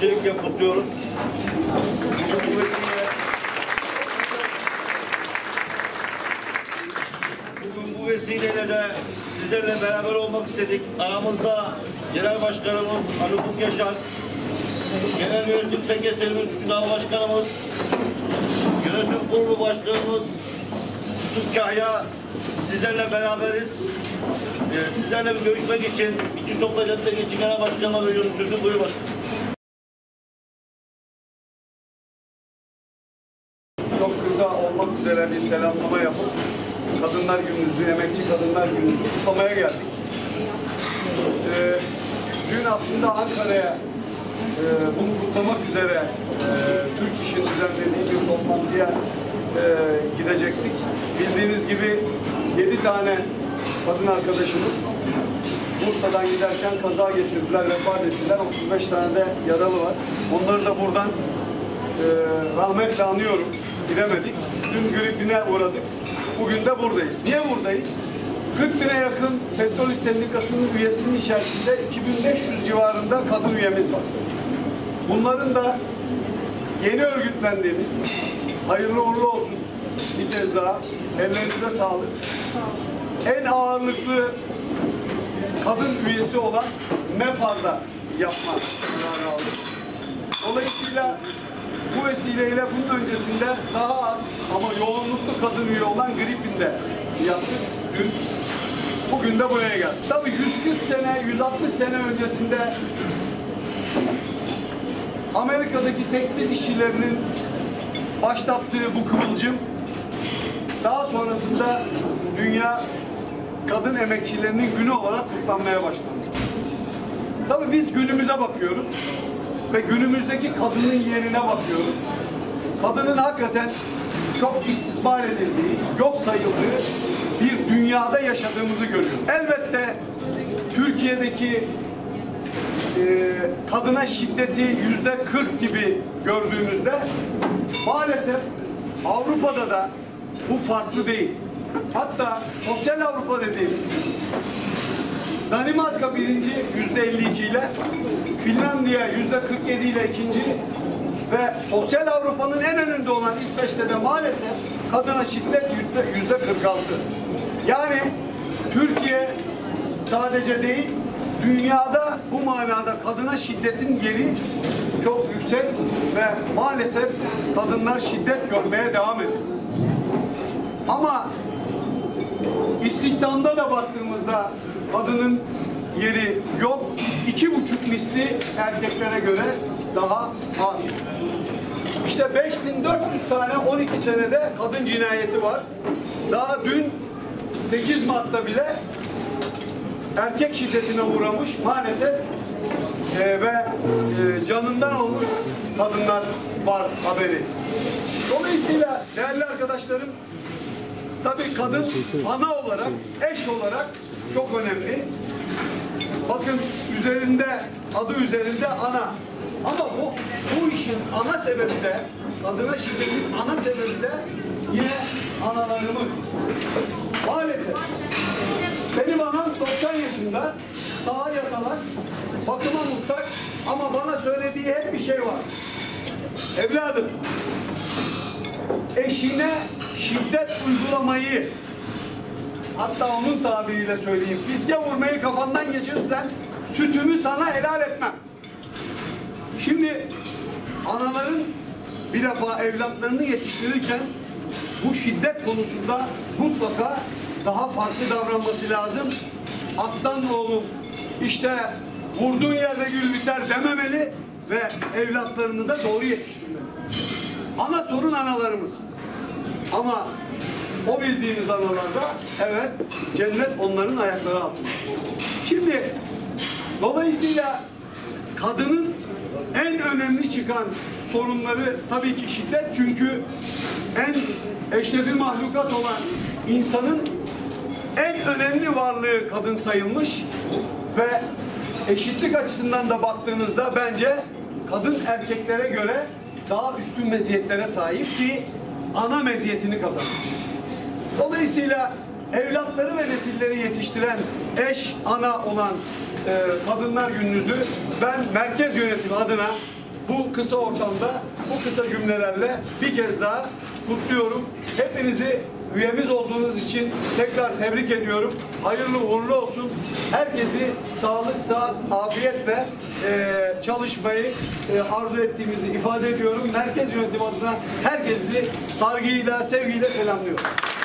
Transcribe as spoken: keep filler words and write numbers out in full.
öncelikle kutluyoruz. Bugün bu vesile, bugün bu vesileyle de sizlerle beraber olmak istedik. Aramızda Genel Başkanımız Haluk Yaşar, Genel Yönetim Sekreterimiz Ünal Başkanımız, Yönetim Kurulu Başkanımız Yusuf Kahya, sizlerle beraberiz. Ee, sizlerle bir görüşmek için iki sohbet etmek için Genel Başkanıma veriyorum sözü. Buyur başkanım. Çok kısa olmak üzere bir selamlama yapıp Kadınlar Günümüzü, Emekçi Kadınlar Günümüzü kutlamaya geldik. Ee, dün aslında Ankara'ya e, bunu kutlamak üzere e, Türk İş'in düzenlediği bir toplantıya e, gidecektik. Bildiğiniz gibi yedi tane kadın arkadaşımız Bursa'dan giderken kaza geçirdiler, vefat ettiler. otuz beş tane de yaralı var. Onları da buradan e, rahmetle anıyorum. Gidemedik. Dün gripine uğradık. Bugün de buradayız. Niye buradayız? kırk bine yakın Petrol İş Sendikası'nın üyesinin içerisinde iki bin beş yüz civarında kadın üyemiz var. Bunların da yeni örgütlendiğimiz, hayırlı uğurlu olsun bir kez daha, ellerinize sağlık. En ağırlıklı kadın üyesi olan MEFA'da yapma kararı aldık. Dolayısıyla bu vesileyle bunun öncesinde daha az ama yoğunluklu kadın üye olan Gripin'de yaptık dün. Bugün de buraya geldik. Tabii yüz kırk sene, yüz altmış sene öncesinde Amerika'daki tekstil işçilerinin başlattığı bu kıvılcım daha sonrasında Dünya Kadın Emekçilerinin Günü olarak kutlanmaya başlandı. Tabii biz günümüze bakıyoruz ve günümüzdeki kadının yerine bakıyoruz. Kadının hakikaten çok istismar edildiği, yok sayıldığı bir dünyada yaşadığımızı görüyoruz. Elbette Türkiye'deki e, kadına şiddeti yüzde kırk gibi gördüğümüzde maalesef Avrupa'da da bu farklı değil. Hatta sosyal Avrupa dediğimiz Danimarka birinci yüzde elli iki ile, Finlandiya yüzde kırk yedi ile ikinci ve sosyal Avrupa'nın en önünde olan İsveç'te de maalesef kadına şiddet yüzde kırk altı. Yani Türkiye sadece değil, dünyada bu manada kadına şiddetin yeri çok yüksek ve maalesef kadınlar şiddet görmeye devam ediyor. Ama istihdamda da baktığımızda kadının yeri yok. İki buçuk misli erkeklere göre daha az. İşte beş bin dört yüz tane on iki senede kadın cinayeti var. Daha dün sekiz Mart'ta bile erkek şiddetine uğramış maalesef e, ve e, canından olmuş kadınlar var haberi. Dolayısıyla değerli arkadaşlarım, tabii kadın ana olarak, eş olarak çok önemli. Bakın üzerinde, adı üzerinde ana. Ama bu, bu işin ana sebebi de, kadına şiddetin ana sebebi de yine analarımız. Maalesef. Benim anam doksan yaşında, sağa yatalak, bakıma muhtaç ama bana söylediği hep bir şey var. Evladım, eşine şiddet uygulamayı, hatta onun tabiriyle söyleyeyim, fiske vurmayı kafandan geçirirsen sütümü sana helal etmem. Şimdi anaların bir defa evlatlarını yetiştirirken bu şiddet konusunda mutlaka daha farklı davranması lazım. Aslan oğlum işte vurduğun yerde gül biter dememeli ve evlatlarını da doğru yetiştirmeli. Ana sorun analarımız. Ama o bildiğiniz analarda evet cennet onların ayakları altında. Şimdi dolayısıyla kadının en önemli çıkan sorunları tabii ki şiddet, çünkü en eşrefi mahlukat olan insanın en önemli varlığı kadın sayılmış ve eşitlik açısından da baktığınızda bence kadın erkeklere göre daha üstün meziyetlere sahip ki ana meziyetini kazanmış. Dolayısıyla evlatları ve nesilleri yetiştiren eş, ana olan e, Kadınlar Gününüzü ben merkez yönetimi adına bu kısa ortamda, bu kısa cümlelerle bir kez daha kutluyorum. Hepinizi üyemiz olduğunuz için tekrar tebrik ediyorum. Hayırlı uğurlu olsun. Herkesi sağlık, sıhhat, afiyetle e, çalışmayı e, arzu ettiğimizi ifade ediyorum. Merkez yönetim adına herkesi saygıyla, sevgiyle selamlıyorum.